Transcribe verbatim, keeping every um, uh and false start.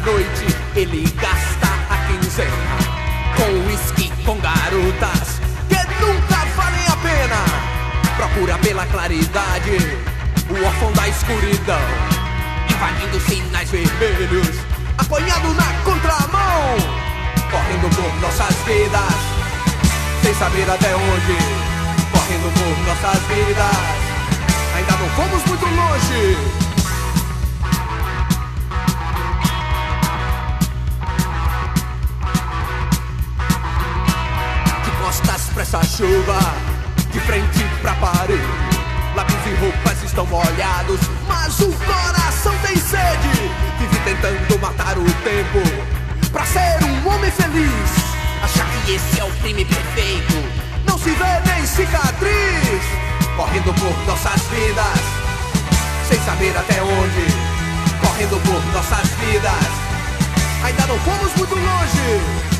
noite ele gasta a quinzena com uísque, com garotas que nunca valem a pena. Procura pela claridade o órfão da escuridão, invadindo sinais vermelhos, apanhado na contramão, correndo por nossas vidas, sem saber até onde. Correndo por nossas vidas, ainda não fomos muito longe. De costas pra essa chuva, de frente pra parede, lábios e roupas estão molhados, mas o coração tem sede. Vive tentando matar o tempo pra ser um homem feliz, achar que esse é o crime perfeito, não se vê nem cicatriz. Correndo por nossas vidas, sem saber até onde. Correndo por nossas vidas, ainda não fomos muito longe.